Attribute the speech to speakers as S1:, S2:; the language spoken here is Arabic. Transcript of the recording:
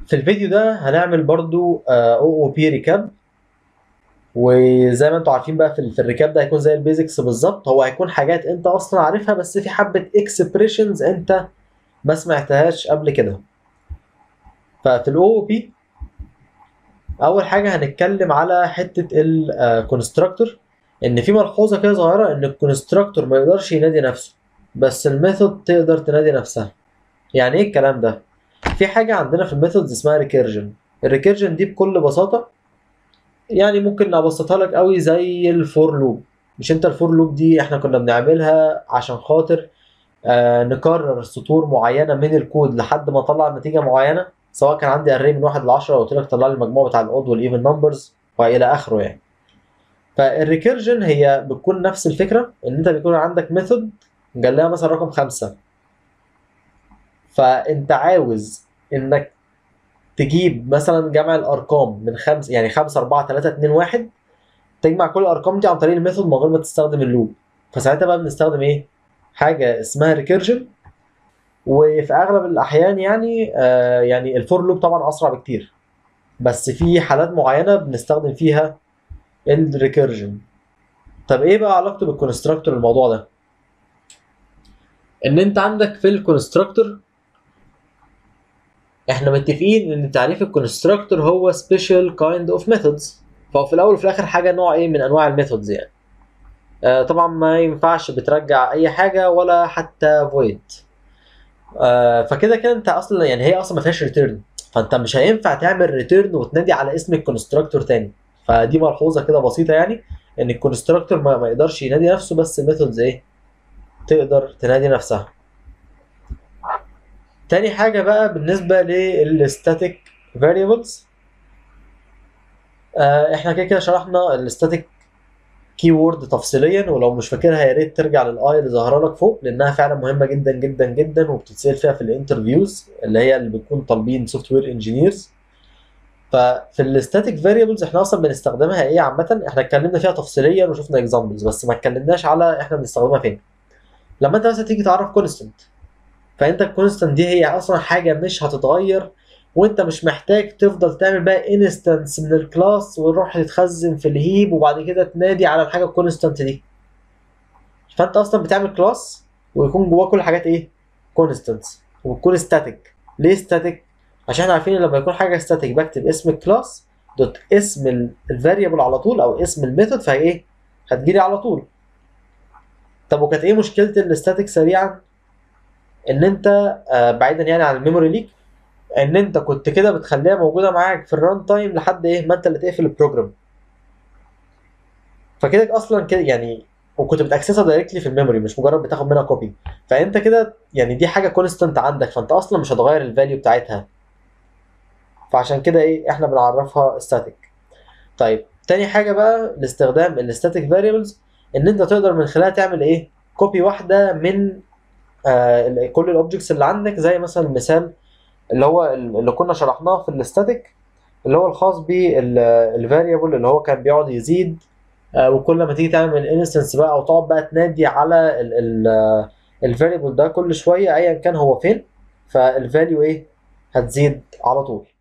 S1: في الفيديو ده هنعمل برضو او بي ريكاب. وزي ما انتم عارفين بقى في الريكاب ده هيكون زي البيزكس بالظبط. هو هيكون حاجات انت اصلا عارفها، بس في حبه اكسبريشنز انت ما سمعتهاش قبل كده. ففي الاو بي اول حاجه هنتكلم على حته الكونستراكتور. ان في ملحوظه كده صغيره، ان الكونستراكتور ما يقدرش ينادي نفسه، بس الميثود تقدر تنادي نفسها. يعني ايه الكلام ده؟ في حاجه عندنا في الميثودز اسمها ريكيرجن. الريكيرجن دي بكل بساطه، يعني ممكن ابسطها لك قوي زي الفور لوب. مش انت الفور لوب دي احنا كنا بنعملها عشان خاطر نكرر سطور معينه من الكود لحد ما اطلع نتيجه معينه، سواء كان عندي اري من 1 ل 10 وقلت لك طلع لي المجموع بتاع الاود والايفن نمبرز والى اخره يعني. فالريكيرجن هي بتكون نفس الفكره، ان انت بيكون عندك ميثود قال لها مثلا رقم 5، فانت عاوز انك تجيب مثلا جمع الارقام من 5، يعني 5 4 3 2 1، تجمع كل الارقام دي عن طريق الميثود من غير ما تستخدم اللوب. فساعتها بقى بنستخدم ايه؟ حاجه اسمها ريكيرجن. وفي اغلب الاحيان يعني الفور لوب طبعا اسرع بكتير، بس في حالات معينه بنستخدم فيها الريكيرجن. طب ايه بقى علاقته بالكونستراكتور الموضوع ده؟ ان انت عندك في الكونستراكتور احنا متفقين ان تعريف الكونستراكتور هو special kind of methods. فهو في الاول وفي الاخر حاجه نوع ايه من انواع الميثودز يعني. طبعا ما ينفعش بترجع اي حاجه ولا حتى void. فكده كده انت اصلا يعني هي اصلا ما فيهاش ريتيرن، فانت مش هينفع تعمل ريتيرن وتنادي على اسم الكونستراكتور تاني. فدي ملحوظه كده بسيطه يعني، ان الكونستراكتور ما يقدرش ينادي نفسه، بس الميثودز ايه؟ تقدر تنادي نفسها. تاني حاجه بقى بالنسبه للستاتيك فاريبلز. احنا كده كده شرحنا الستاتيك كي وورد تفصيليا، ولو مش فاكرها يا ريت ترجع للاي اللي ظاهره لك فوق، لانها فعلا مهمه جدا جدا جدا، وبتتسال فيها في الانترفيوز اللي هي اللي بتكون طالبين سوفت وير انجينيرز. ففي الستاتيك فاريبلز احنا اصلا بنستخدمها ايه عامه؟ احنا اتكلمنا فيها تفصيليا وشفنا اكزامبلز، بس ما اتكلمناش على احنا بنستخدمها فين. لما انت مثلا تيجي تعرف كونستنت، فانت الكونستنت دي هي اصلا حاجه مش هتتغير، وانت مش محتاج تفضل تعمل بقى انستنس من الكلاس وتروح تتخزن في الهيب وبعد كده تنادي على الحاجه الكونستنت دي. فانت اصلا بتعمل كلاس ويكون جواه كل حاجات ايه؟ كونستنتس، وتكون ستاتيك. ليه ستاتيك؟ عشان احنا عارفين ان لما يكون حاجه ستاتيك بكتب اسم الكلاس دوت اسم الفاريبل على طول، او اسم الميثود، فهي ايه؟ هتجيلي على طول. طب وكانت ايه مشكله الستاتيك سريعا؟ ان انت بعيدا يعني عن الميموري ليك، ان انت كنت كده بتخليها موجوده معاك في الران تايم لحد ايه ما انت اللي تقفل البروجرام. فكده اصلا كده يعني، وكنت بتاكسسها دايركتلي في الميموري، مش مجرد بتاخد منها كوبي. فانت كده يعني دي حاجه كونستنت عندك، فانت اصلا مش هتغير الفاليو بتاعتها. فعشان كده ايه احنا بنعرفها ستاتيك. طيب تاني حاجه بقى لاستخدام الستاتيك فاريبلز، ان انت تقدر من خلالها تعمل ايه؟ كوبي واحده من كل الاوبجكتس اللي عندك، زي مثلا المثال اللي هو اللي كنا شرحناه في الستاتيك، اللي هو الخاص بالفاريبل اللي هو كان بيقعد يزيد. وكل ما تيجي تعمل انستنس بقى او تقعد بقى تنادي على الفاريبل ده كل شويه ايا كان هو فين، فالفاليو ايه؟ هتزيد على طول.